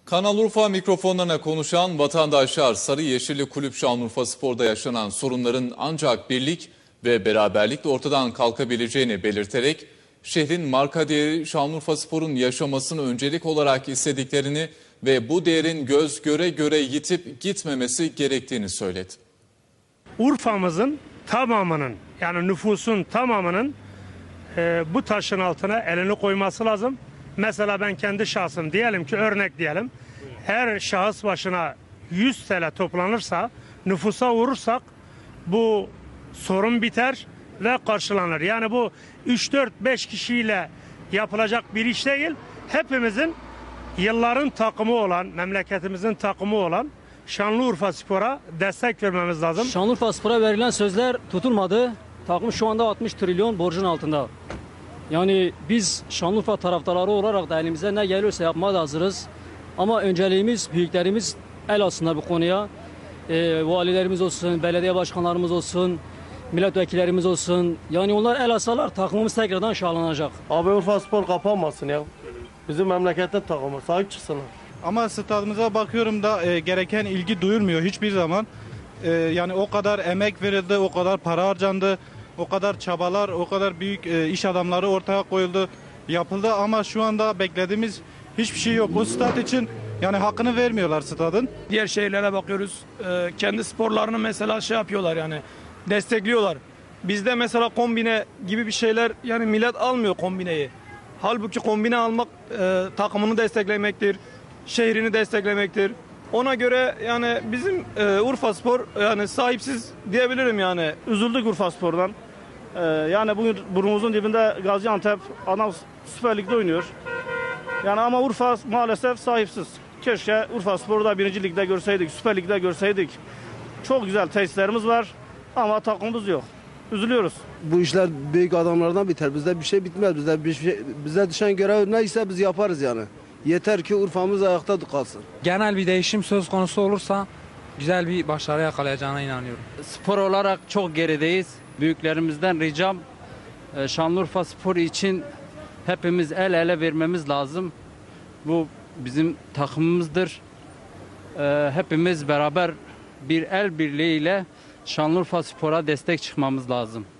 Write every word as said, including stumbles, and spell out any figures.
Kanal Urfa mikrofonlarına konuşan vatandaşlar Sarı Yeşilli Kulüp Şanlıurfa Spor'da yaşanan sorunların ancak birlik ve beraberlikle ortadan kalkabileceğini belirterek şehrin marka değeri Şanlıurfa Spor'un yaşamasını öncelik olarak istediklerini ve bu değerin göz göre göre yitip gitmemesi gerektiğini söyledi. Urfa'mızın tamamının, yani nüfusun tamamının e, bu taşın altına elini koyması lazım. Mesela ben kendi şahsım, diyelim ki örnek diyelim, her şahıs başına yüz T L toplanırsa, nüfusa vurursak bu sorun biter ve karşılanır. Yani bu üç dört beş kişiyle yapılacak bir iş değil. Hepimizin yılların takımı olan, memleketimizin takımı olan Şanlıurfa Spor'a destek vermemiz lazım. Şanlıurfa Spor'a verilen sözler tutulmadı. Takım şu anda altmış trilyon borcun altında. Yani biz Şanlıurfa taraftarları olarak da elimize ne gelirse yapmaya da hazırız. Ama önceliğimiz, büyüklerimiz el alsınlar bu konuya. E, valilerimiz olsun, belediye başkanlarımız olsun, milletvekillerimiz olsun. Yani onlar el alsalar takımımız tekrardan şahlanacak. Abi Urfa Spor kapanmasın ya. Bizim memleketin takımı, sahip çıksınlar. Ama stadımıza bakıyorum da e, gereken ilgi duyulmuyor hiçbir zaman. E, yani o kadar emek verildi, o kadar para harcandı, o kadar çabalar, o kadar büyük e, iş adamları ortaya koyuldu, yapıldı ama şu anda beklediğimiz hiçbir şey yok. O stat için yani hakkını vermiyorlar stadın. Diğer şehirlere bakıyoruz. E, kendi sporlarını mesela şey yapıyorlar, yani destekliyorlar. Bizde mesela kombine gibi bir şeyler, yani millet almıyor kombineyi. Halbuki kombine almak e, takımını desteklemektir, şehrini desteklemektir. Ona göre yani bizim e, Urfa Spor yani sahipsiz diyebilirim yani. Üzüldük Urfa Spor'dan. Ee, yani bugün burnumuzun dibinde Gaziantep ana Süper Lig'de oynuyor. Yani ama Urfa maalesef sahipsiz. Keşke Urfa Spor'u da birinci Lig'de görseydik, Süper Lig'de görseydik. Çok güzel tesislerimiz var ama takımımız yok. Üzülüyoruz. Bu işler büyük adamlardan biter. Bizde bir şey bitmez. Bizde bir şey, bize düşen görev neyse biz yaparız yani. Yeter ki Urfa'mız ayakta kalsın. Genel bir değişim söz konusu olursa güzel bir başarı yakalayacağına inanıyorum. Spor olarak çok gerideyiz. Büyüklerimizden ricam Şanlıurfa Spor için hepimiz el ele vermemiz lazım. Bu bizim takımımızdır. Hepimiz beraber bir el birliğiyle Şanlıurfa Spor'a destek çıkmamız lazım.